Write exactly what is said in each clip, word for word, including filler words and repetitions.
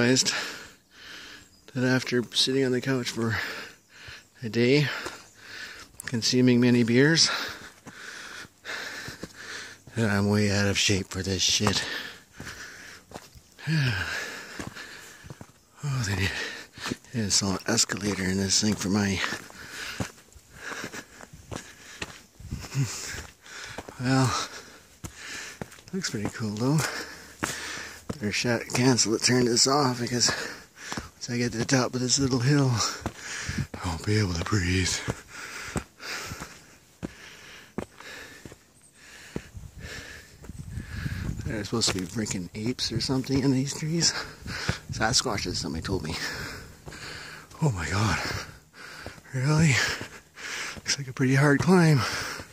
realized that after sitting on the couch for a day, consuming many beers, that I'm way out of shape for this shit. Oh, they need a solid escalator in this thing for my... Well, looks pretty cool though. Better shot cancel it, turn this off, because once I get to the top of this little hill, I won't be able to breathe. There's supposed to be freaking apes or something in these trees. Sasquatches, somebody told me. Oh my god. Really? Looks like a pretty hard climb.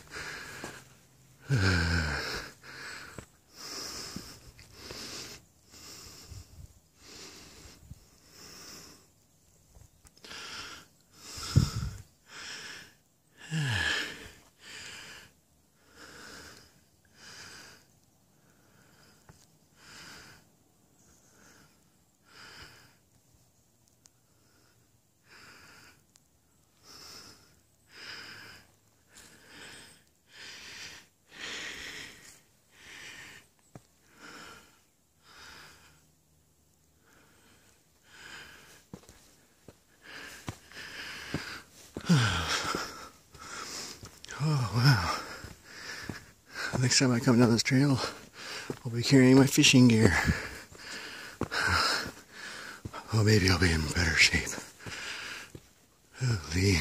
Oh wow. Next time I come down this trail, I'll be carrying my fishing gear. Well, maybe I'll be in better shape. Holy.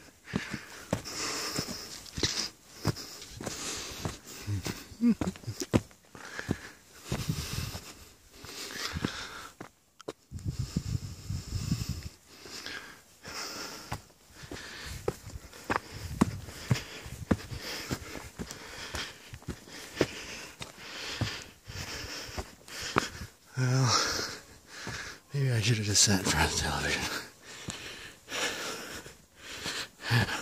Well, maybe I should have just sat in front of the television.